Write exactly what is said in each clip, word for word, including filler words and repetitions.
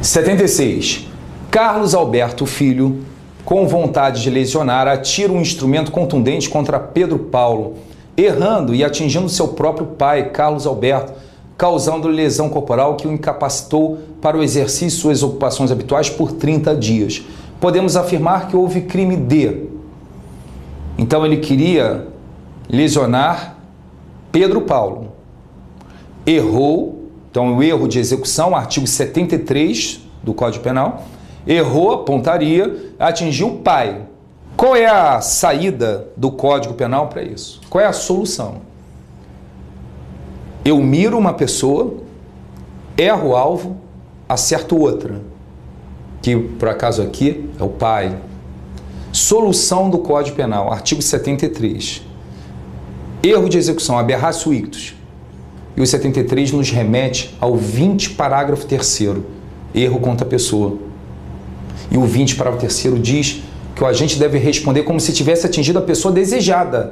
setenta e seis. Carlos Alberto Filho, com vontade de lesionar, atira um instrumento contundente contra Pedro Paulo, errando e atingindo seu próprio pai, Carlos Alberto, causando lesão corporal que o incapacitou para o exercício de suas ocupações habituais por trinta dias. Podemos afirmar que houve crime de... Então ele queria lesionar Pedro Paulo. Errou, então o erro de execução, artigo setenta e três do Código Penal, errou a pontaria, atingiu o pai. Qual é a saída do Código Penal para isso? Qual é a solução? Eu miro uma pessoa, erro o alvo, acerto outra, que por acaso aqui é o pai. Solução do Código Penal, artigo setenta e três. Erro de execução, aberratio ictus. E o setenta e três nos remete ao vinte, parágrafo terceiro, erro contra a pessoa. E o vinte, parágrafo terceiro diz que o agente deve responder como se tivesse atingido a pessoa desejada.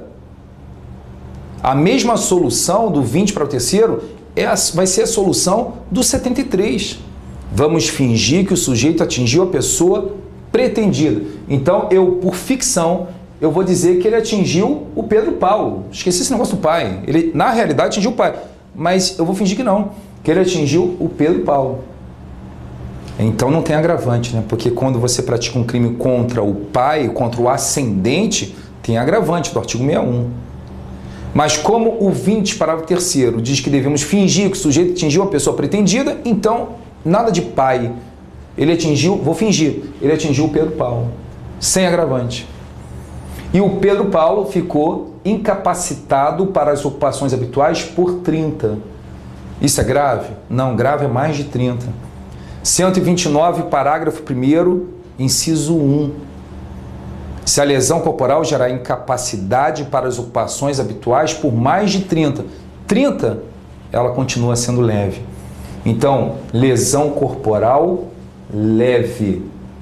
A mesma solução do vinte para o terceiro é a, vai ser a solução do setenta e três. Vamos fingir que o sujeito atingiu a pessoa pretendida. Então, eu, por ficção, eu vou dizer que ele atingiu o Pedro Paulo. Esqueci esse negócio do pai. Ele, na realidade, atingiu o pai. Mas eu vou fingir que não, que ele atingiu o Pedro Paulo. Então não tem agravante, né? Porque quando você pratica um crime contra o pai, contra o ascendente, tem agravante do artigo sessenta e um. Mas como o vinte, parágrafo terceiro, diz que devemos fingir que o sujeito atingiu a pessoa pretendida, então nada de pai. Ele atingiu, vou fingir, ele atingiu o Pedro Paulo, sem agravante. E o Pedro Paulo ficou incapacitado para as ocupações habituais por trinta. Isso é grave? Não, grave é mais de trinta. cento e vinte e nove, parágrafo primeiro, inciso um. Se a lesão corporal gerar incapacidade para as ocupações habituais por mais de trinta. trinta, ela continua sendo leve. Então, lesão corporal leve.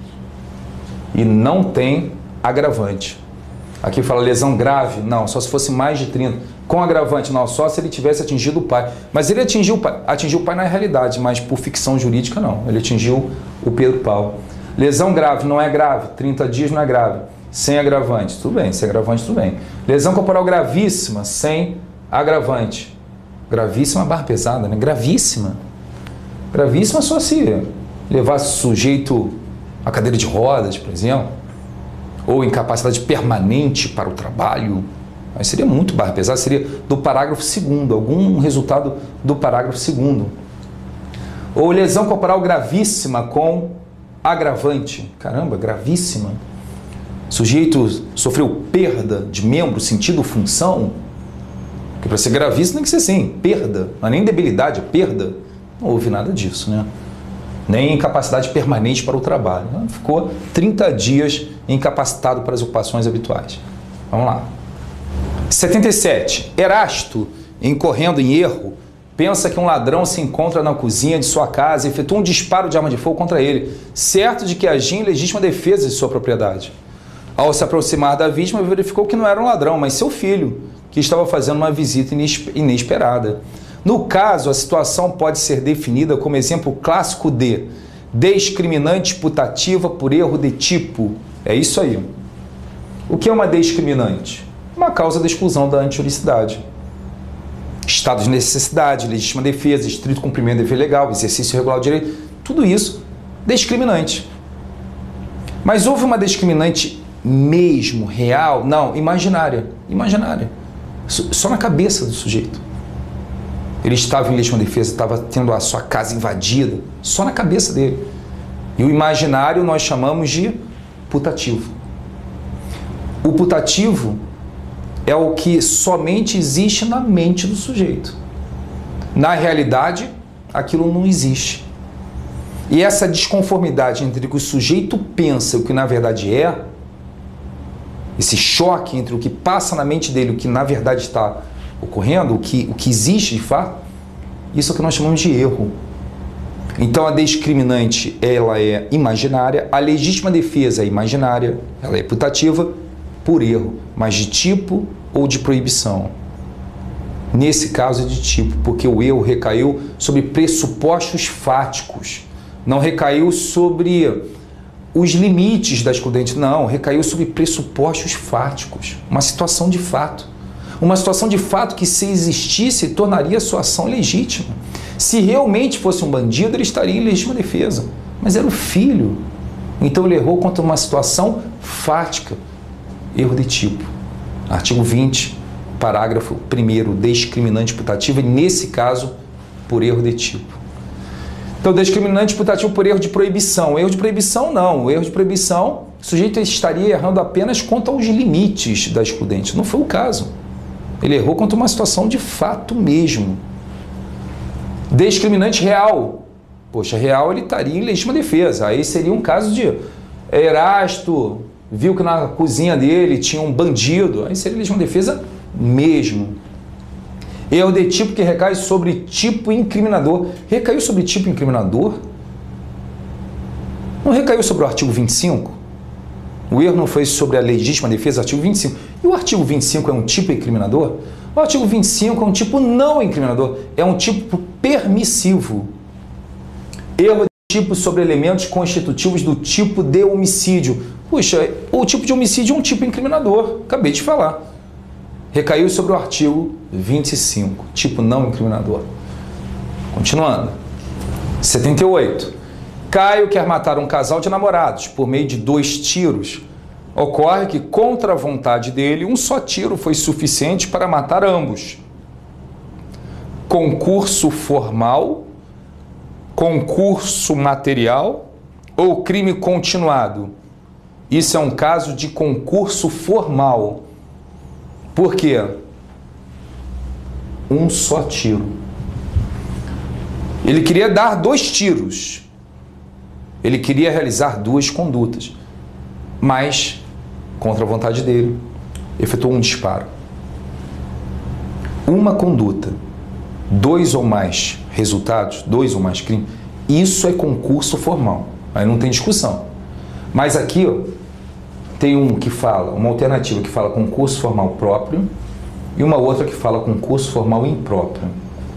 E não tem agravante. Aqui fala lesão grave, não, só se fosse mais de trinta. Com agravante, não, só se ele tivesse atingido o pai. Mas ele atingiu o pai, atingiu o pai na realidade, mas por ficção jurídica não. Ele atingiu o Pedro Paulo. Lesão grave não é grave, trinta dias não é grave. Sem agravante, tudo bem, sem agravante, tudo bem. Lesão corporal gravíssima, sem agravante. Gravíssima, barra pesada, né? Gravíssima. Gravíssima só se levasse o sujeito à cadeira de rodas, por exemplo, ou incapacidade permanente para o trabalho. Mas seria muito barra pesada, seria do parágrafo segundo, algum resultado do parágrafo segundo. Ou lesão corporal gravíssima com agravante. Caramba, gravíssima. O sujeito sofreu perda de membro, sentido, função. Porque para ser gravíssimo tem que ser assim, perda. Não é nem debilidade, é perda. Não houve nada disso, né? Nem incapacidade permanente para o trabalho. Ficou trinta dias incapacitado para as ocupações habituais. Vamos lá. setenta e sete. Erasto, incorrendo em erro, pensa que um ladrão se encontra na cozinha de sua casa e efetua um disparo de arma de fogo contra ele, certo de que agia em legítima defesa de sua propriedade. Ao se aproximar da vítima, verificou que não era um ladrão, mas seu filho, que estava fazendo uma visita inesperada. No caso, a situação pode ser definida como exemplo clássico de discriminante putativa por erro de tipo. É isso aí. O que é uma discriminante? Uma causa da exclusão da antiuricidade. Estado de necessidade, legítima defesa, estrito cumprimento do dever legal, exercício regular do direito, tudo isso discriminante. Mas houve uma discriminante mesmo, real? Não, imaginária. Imaginária. Só na cabeça do sujeito. Ele estava em legítima defesa, estava tendo a sua casa invadida, só na cabeça dele. E o imaginário nós chamamos de putativo. O putativo é o que somente existe na mente do sujeito. Na realidade, aquilo não existe. E essa desconformidade entre o que o sujeito pensa e o que na verdade é, esse choque entre o que passa na mente dele e o que na verdade está ocorrendo, o que, o que existe de fato, isso é o que nós chamamos de erro. Então a discriminante, ela é imaginária, a legítima defesa é imaginária, ela é putativa por erro, mas de tipo ou de proibição. Nesse caso é de tipo, porque o erro recaiu sobre pressupostos fáticos, Não recaiu sobre os limites da excludente, não. Recaiu sobre pressupostos fáticos. Uma situação de fato. Uma situação de fato que, se existisse, tornaria a sua ação legítima. Se realmente fosse um bandido, ele estaria em legítima defesa. Mas era o filho. Então ele errou contra uma situação fática. Erro de tipo. Artigo vinte, parágrafo primeiro, discriminante putativa, e nesse caso, por erro de tipo. Então, discriminante putativo por erro de proibição. Erro de proibição, não. O erro de proibição, o sujeito estaria errando apenas quanto aos limites da excludente. Não foi o caso. Ele errou contra uma situação de fato mesmo. Discriminante real. Poxa, real ele estaria em legítima defesa. Aí seria um caso de Erasto viu que na cozinha dele tinha um bandido. Aí seria legítima defesa mesmo. Erro de tipo que recai sobre tipo incriminador. Recaiu sobre tipo incriminador? Não recaiu sobre o artigo vinte e cinco? O erro não foi sobre a legítima defesa, artigo vinte e cinco. E o artigo vinte e cinco é um tipo incriminador? O artigo vinte e cinco é um tipo não incriminador, é um tipo permissivo. Erro de tipo sobre elementos constitutivos do tipo de homicídio. Puxa, o tipo de homicídio é um tipo incriminador, acabei de falar. Recaiu sobre o artigo vinte e cinco, tipo não incriminador. Continuando. setenta e oito. Caio quer matar um casal de namorados por meio de dois tiros. Ocorre que, contra a vontade dele, um só tiro foi suficiente para matar ambos. Concurso formal, concurso material ou crime continuado? Isso é um caso de concurso formal. Por quê? Um só tiro. Ele queria dar dois tiros. Ele queria realizar duas condutas. Mas, contra a vontade dele, efetuou um disparo. Uma conduta, dois ou mais resultados, dois ou mais crimes, isso é concurso formal. Aí não tem discussão. Mas aqui, ó, tem um que fala, uma alternativa que fala concurso formal próprio e uma outra que fala concurso formal impróprio.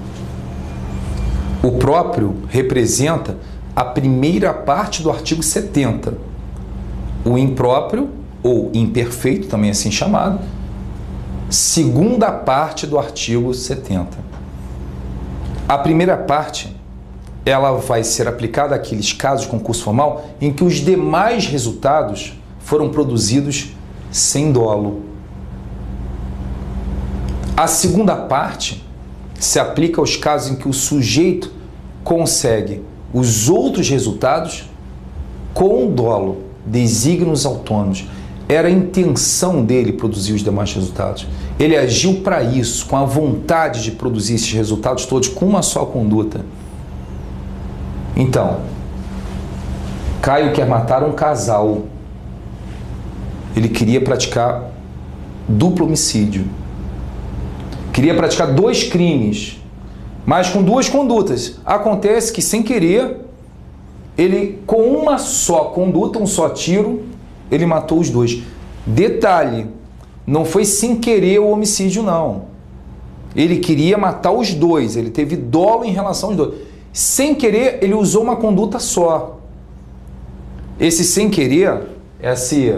O próprio representa a primeira parte do artigo setenta. O impróprio, ou imperfeito, também assim chamado, segunda parte do artigo setenta. A primeira parte, ela vai ser aplicada àqueles casos de concurso formal em que os demais resultados foram produzidos sem dolo. A segunda parte se aplica aos casos em que o sujeito consegue os outros resultados com dolo, desígnios autônomos. Era a intenção dele produzir os demais resultados. Ele agiu para isso, com a vontade de produzir esses resultados todos com uma só conduta. Então, Caio quer matar um casal. Ele queria praticar duplo homicídio. Queria praticar dois crimes, mas com duas condutas. Acontece que, sem querer, ele, com uma só conduta, um só tiro, ele matou os dois. Detalhe, não foi sem querer o homicídio, não. Ele queria matar os dois, ele teve dolo em relação aos dois. Sem querer, ele usou uma conduta só. Esse sem querer, esse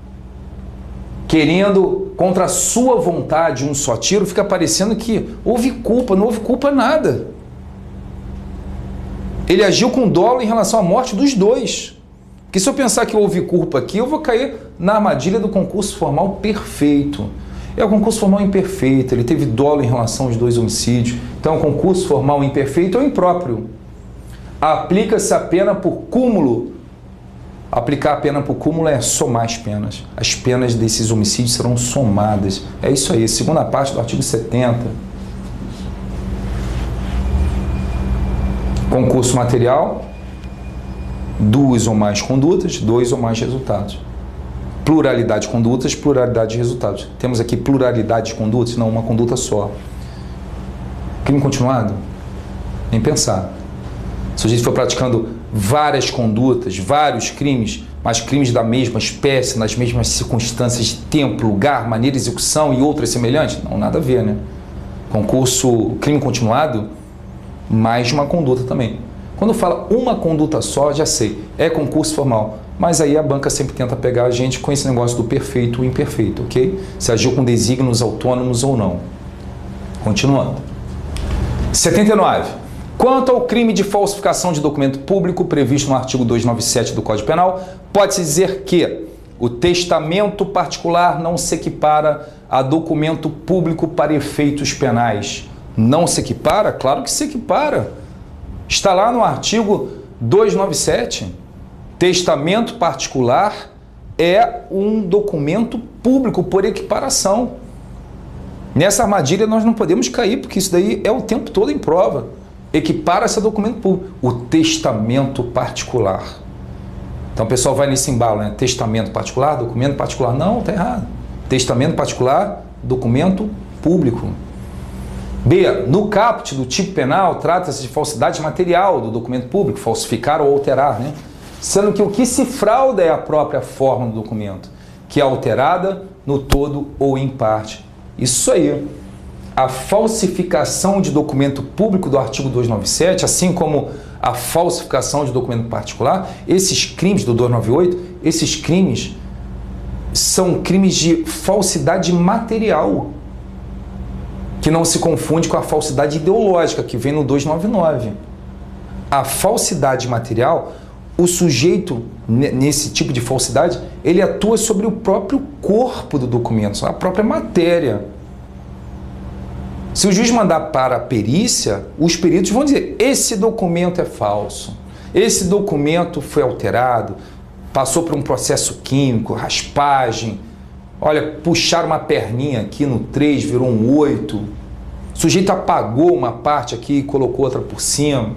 querendo contra a sua vontade um só tiro, fica parecendo que houve culpa, não houve culpa nada. Ele agiu com dolo em relação à morte dos dois. Porque se eu pensar que houve culpa aqui, eu vou cair na armadilha do concurso formal perfeito. É o concurso formal imperfeito, ele teve dolo em relação aos dois homicídios. Então, o concurso formal imperfeito é o impróprio. Aplica-se a pena por cúmulo. Aplicar a pena por cúmulo é somar as penas. As penas desses homicídios serão somadas. É isso aí, segunda parte do artigo setenta. Concurso material, duas ou mais condutas, dois ou mais resultados. Pluralidade de condutas, pluralidade de resultados. Temos aqui pluralidade de condutas? Não, uma conduta só. Crime continuado? Nem pensar. Se o sujeito for praticando várias condutas, vários crimes, mas crimes da mesma espécie, nas mesmas circunstâncias de tempo, lugar, maneira de execução e outras semelhantes, não, nada a ver, né? Concurso, crime continuado, mais uma conduta também. Quando fala uma conduta só, já sei, é concurso formal. Mas aí a banca sempre tenta pegar a gente com esse negócio do perfeito e imperfeito, ok? Se agiu com desígnios autônomos ou não. Continuando. setenta e nove. Quanto ao crime de falsificação de documento público previsto no artigo duzentos e noventa e sete do Código Penal, pode-se dizer que o testamento particular não se equipara a documento público para efeitos penais. Não se equipara? Claro que se equipara. Está lá no artigo duzentos e noventa e sete. Testamento particular é um documento público por equiparação. Nessa armadilha nós não podemos cair, porque isso daí é o tempo todo em prova. Equipara-se a documento público. O testamento particular. Então o pessoal vai nesse embalo, né? Testamento particular, documento particular. Não, está errado. Testamento particular, documento público. B. No caput do tipo penal, trata-se de falsidade material do documento público, falsificar ou alterar, né? Sendo que o que se frauda é a própria forma do documento, que é alterada no todo ou em parte. Isso aí. A falsificação de documento público do artigo duzentos e noventa e sete, assim como a falsificação de documento particular, esses crimes do duzentos e noventa e oito, esses crimes são crimes de falsidade material, que não se confunde com a falsidade ideológica, que vem no duzentos e noventa e nove. A falsidade material, o sujeito, nesse tipo de falsidade, ele atua sobre o próprio corpo do documento, a própria matéria. Se o juiz mandar para a perícia, os peritos vão dizer, esse documento é falso, esse documento foi alterado, passou por um processo químico, raspagem, olha, puxaram uma perninha aqui no três, virou um oito, o sujeito apagou uma parte aqui e colocou outra por cima.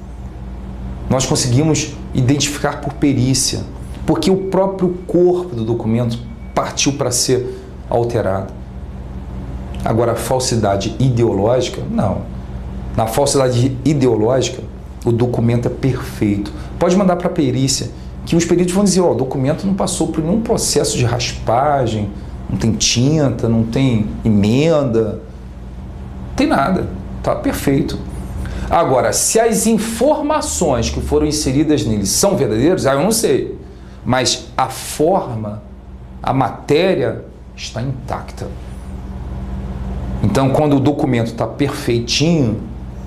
Nós conseguimos identificar por perícia, porque o próprio corpo do documento partiu para ser alterado. Agora, a falsidade ideológica, não. Na falsidade ideológica, o documento é perfeito. Pode mandar para a perícia, que os peritos vão dizer, ó, o documento não passou por nenhum processo de raspagem, não tem tinta, não tem emenda, não tem nada, tá perfeito. Agora, se as informações que foram inseridas nele são verdadeiras, aí eu não sei. Mas a forma, a matéria está intacta. Então, quando o documento está perfeitinho,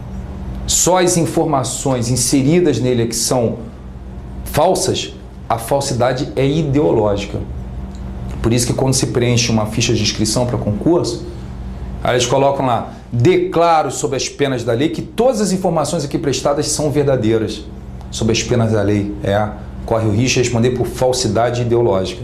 só as informações inseridas nele que são falsas, a falsidade é ideológica. Por isso que quando se preenche uma ficha de inscrição para concurso, aí eles colocam lá, declaro sob as penas da lei que todas as informações aqui prestadas são verdadeiras. Sob as penas da lei, é, corre o risco de responder por falsidade ideológica.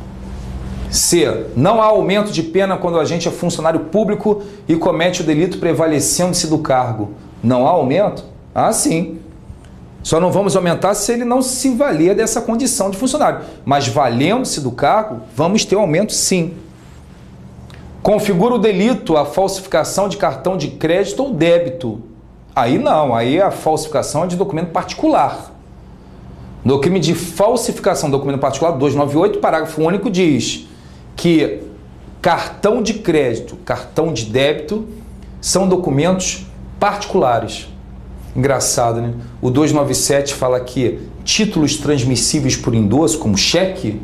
C. Não há aumento de pena quando o agente é funcionário público e comete o delito prevalecendo-se do cargo. Não há aumento? Ah, sim. Só não vamos aumentar se ele não se valer dessa condição de funcionário. Mas valendo-se do cargo, vamos ter um aumento sim. Configura o delito a falsificação de cartão de crédito ou débito. Aí não, aí a falsificação é de documento particular. No crime de falsificação de documento particular, duzentos e noventa e oito, parágrafo único diz que cartão de crédito, cartão de débito são documentos particulares. Engraçado, né? O duzentos e noventa e sete fala que títulos transmissíveis por endosso, como cheque,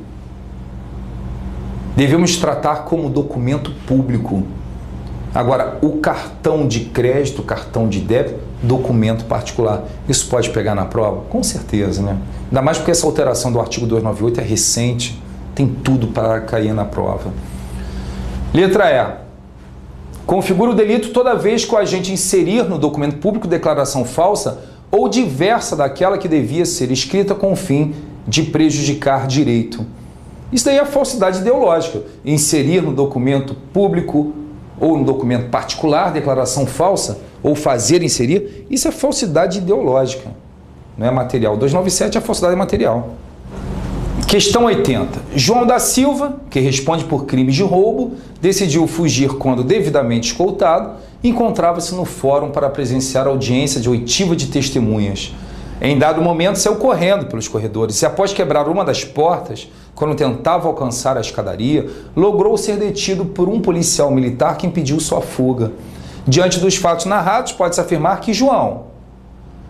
devemos tratar como documento público. Agora, o cartão de crédito, cartão de débito, documento particular. Isso pode pegar na prova? Com certeza, né? Ainda mais porque essa alteração do artigo duzentos e noventa e oito é recente, tem tudo para cair na prova. Letra E. Configura o delito toda vez que o agente inserir no documento público declaração falsa ou diversa daquela que devia ser escrita com o fim de prejudicar direito. Isso daí é falsidade ideológica. Inserir no documento público ou no documento particular declaração falsa ou fazer inserir, isso é falsidade ideológica, não é material. duzentos e noventa e sete é falsidade material. Questão oitenta. João da Silva, que responde por crimes de roubo, decidiu fugir quando devidamente escoltado, encontrava-se no fórum para presenciar a audiência de oitiva de testemunhas. Em dado momento, saiu correndo pelos corredores e, após quebrar uma das portas, quando tentava alcançar a escadaria, logrou ser detido por um policial militar que impediu sua fuga. Diante dos fatos narrados, pode-se afirmar que João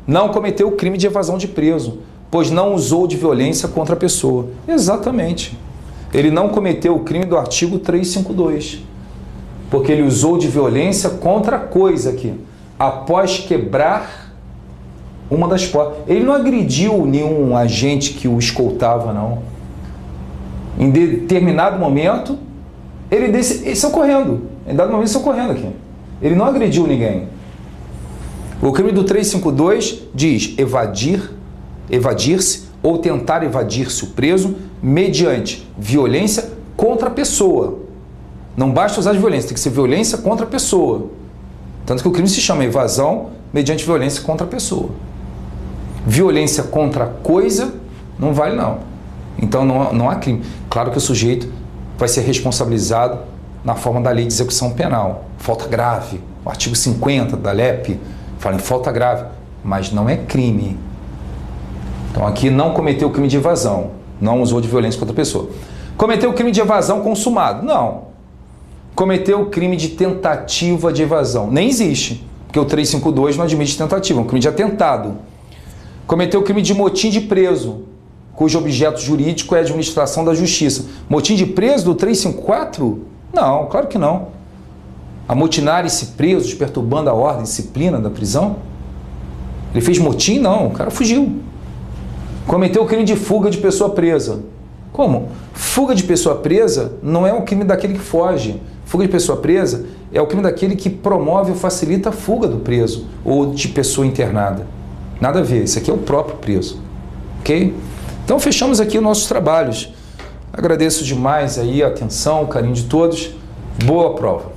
Não cometeu o crime de evasão de preso, pois não usou de violência contra a pessoa. Exatamente. Ele não cometeu o crime do artigo trezentos e cinquenta e dois, porque ele usou de violência contra a coisa aqui, após quebrar uma das portas. Ele não agrediu nenhum agente que o escoltava, não. Em determinado momento, ele, desse, ele saiu correndo. Em dado momento, ele saiu correndo aqui. Ele não agrediu ninguém. O crime do trezentos e cinquenta e dois diz evadir, evadir-se ou tentar evadir-se o preso mediante violência contra a pessoa. Não basta usar de violência, tem que ser violência contra a pessoa. Tanto que o crime se chama evasão mediante violência contra a pessoa. Violência contra a coisa não vale não. Então não, não há crime. Claro que o sujeito vai ser responsabilizado na forma da lei de execução penal. Falta grave. O artigo cinquenta da L E P fala em falta grave, mas não é crime. Então aqui não cometeu o crime de evasão, não usou de violência contra a pessoa. Cometeu o crime de evasão consumado? Não. Cometeu o crime de tentativa de evasão? Nem existe, porque o trezentos e cinquenta e dois não admite tentativa, é um crime de atentado. Cometeu o crime de motim de preso, cujo objeto jurídico é a administração da justiça. Motim de preso do trezentos e cinquenta e quatro? Não, claro que não. Amotinar-se presos, perturbando a ordem e disciplina da prisão? Ele fez motim? Não, o cara fugiu. Cometeu o crime de fuga de pessoa presa. Como? Fuga de pessoa presa não é o crime daquele que foge. Fuga de pessoa presa é o crime daquele que promove ou facilita a fuga do preso ou de pessoa internada. Nada a ver, isso aqui é o próprio preso. Ok? Então fechamos aqui os nossos trabalhos. Agradeço demais aí a atenção, o carinho de todos. Boa prova.